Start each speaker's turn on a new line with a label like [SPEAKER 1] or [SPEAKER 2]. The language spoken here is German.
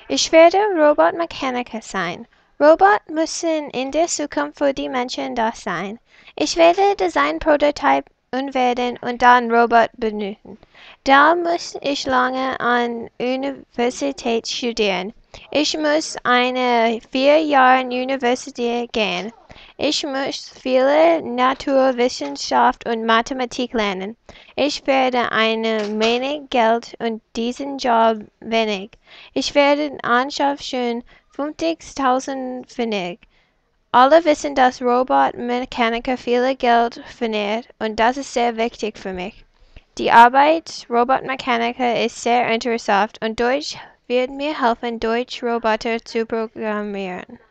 [SPEAKER 1] Ich werde Robotmechaniker sein. Robot müssen in der Zukunft für die Menschen da sein. Ich werde Design Prototype werden und dann Robot benutzen. Da muss ich lange an Universität studieren. Ich muss eine 4 Jahre Universität gehen. Ich muss viele Naturwissenschaft und Mathematik lernen. Ich werde eine Menge Geld und diesen Job wenig. Ich werde anschaffen 50.000 Pfennig. Alle wissen, dass Robotmechaniker viel Geld verdienen und das ist sehr wichtig für mich. Die Arbeit Robotmechaniker ist sehr interessant und Deutsch wird mir helfen, Deutsch-Roboter zu programmieren.